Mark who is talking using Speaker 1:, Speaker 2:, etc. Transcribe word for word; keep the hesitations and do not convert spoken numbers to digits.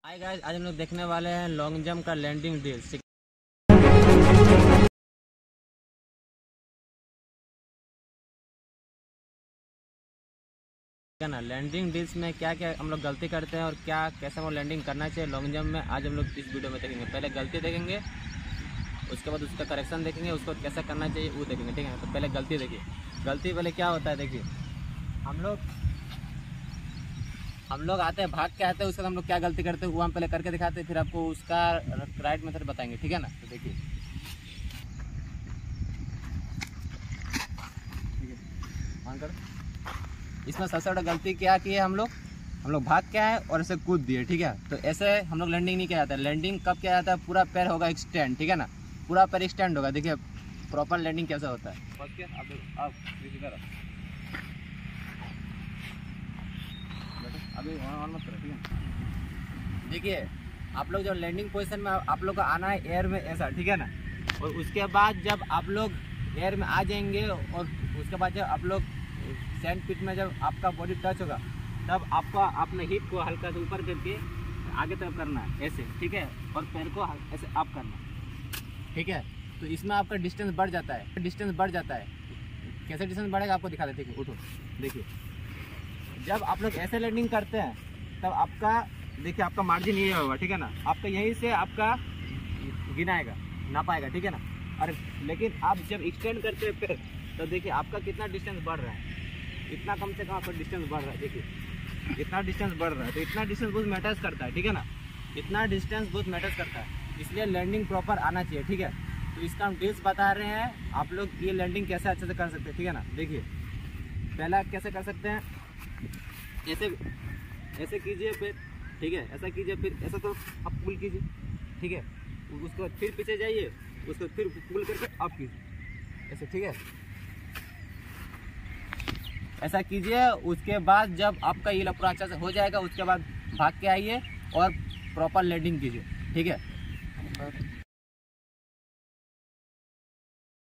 Speaker 1: Hi guys, आज हम लोग देखने वाले हैं लॉन्ग जंप का लैंडिंग ड्रिल। ठीक है ना। लैंडिंग ड्रिल्स में क्या क्या हम लोग गलती करते हैं और क्या कैसे वो लैंडिंग करना चाहिए लॉन्ग जंप में, आज हम लोग इस वीडियो में देखेंगे। पहले गलती देखेंगे, उसके बाद उसका करेक्शन देखेंगे, उसको कैसे करना चाहिए वो देखेंगे। ठीक है, तो पहले गलती देखिए। गलती पहले क्या होता है देखिए, हम लोग हम लोग आते हैं भाग के आते हैं, उसके बाद हम लोग क्या गलती करते हैं वो हम पहले करके दिखाते हैं, फिर आपको उसका राइट मेथड बताएंगे। ठीक है ना। तो देखिए, ऑन कर। इसमें सबसे बड़ा गलती क्या की है, हम लोग हम लोग भाग के आए और ऐसे कूद दिए। ठीक है, तो ऐसे हम लोग लैंडिंग नहीं किया जाता है। लैंडिंग कब किया जाता है, पूरा पैर होगा एक्सटेंड। ठीक है ना, पूरा पैर एक्सटेंड होगा। देखिए प्रॉपर लैंडिंग कैसा होता है। अभी ऑन मत करो। ठीक है, देखिए आप लोग जब लैंडिंग पोजीशन में आप लोग को आना है एयर में ऐसा। ठीक है ना, और उसके बाद जब आप लोग एयर में आ जाएंगे और उसके बाद जब आप लोग सैंड पिट में जब आपका बॉडी टच होगा तब आपको अपने हिप को हल्का से ऊपर करके आगे तरफ करना है ऐसे। ठीक है, और पैर को ऐसे अप करना। ठीक है, तो इसमें आपका डिस्टेंस बढ़ जाता है। डिस्टेंस बढ़ जाता है कैसे डिस्टेंस बढ़ेगा आपको दिखा देते हैं। उठो, देखिए जब आप लोग ऐसे लैंडिंग करते हैं तब आपका देखिए आपका मार्जिन ये होगा। ठीक है ना, आपका यहीं से आपका गिनाएगा ना पाएगा। ठीक है ना, और लेकिन आप जब एक्सटेंड करते हैं पैर तो देखिए आपका कितना डिस्टेंस बढ़ रहा है, इतना कम से कम आपका डिस्टेंस बढ़ रहा है। देखिए इतना डिस्टेंस बढ़ रहा है, तो इतना डिस्टेंस बहुत मैटर्स करता है। ठीक है ना, इतना डिस्टेंस बहुत मैटर्स करता है, इसलिए लैंडिंग प्रॉपर आना चाहिए। ठीक है, तो इसका हम ड्रिल्स बता रहे हैं, आप लोग ये लैंडिंग कैसे अच्छे से कर सकते हैं। ठीक है ना, देखिए पहला कैसे कर सकते हैं, ऐसे ऐसे कीजिए फिर। ठीक है, ऐसा कीजिए, फिर ऐसा तो आप पुल कीजिए। ठीक है, उसके बाद फिर पीछे जाइए, उसको फिर पुल करके अप कीजिए ऐसे। ठीक है, ऐसा कीजिए। उसके बाद जब आपका ये पूरा अच्छा से हो जाएगा उसके बाद भाग के आइए और प्रॉपर लैंडिंग कीजिए। ठीक है।